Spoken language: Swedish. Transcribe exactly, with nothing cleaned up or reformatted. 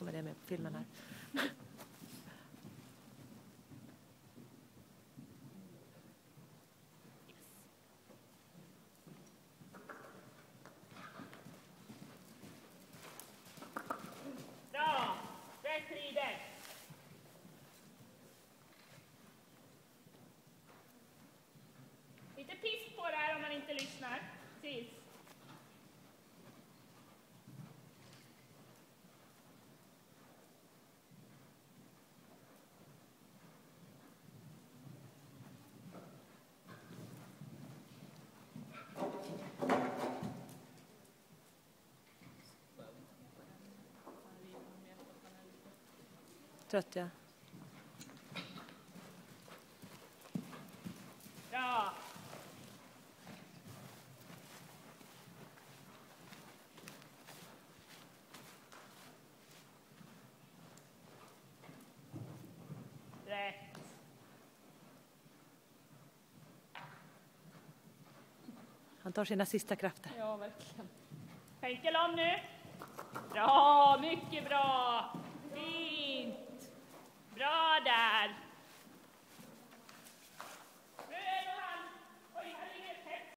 kommer det med på filmen här. Bra! Rätt rider! Lite pisk på det här om man inte lyssnar. Precis. Trött, ja. Bra! Rätt. Han tar sina sista krafter. Ja, verkligen. Tänk om nu. Bra, mycket bra. Fint.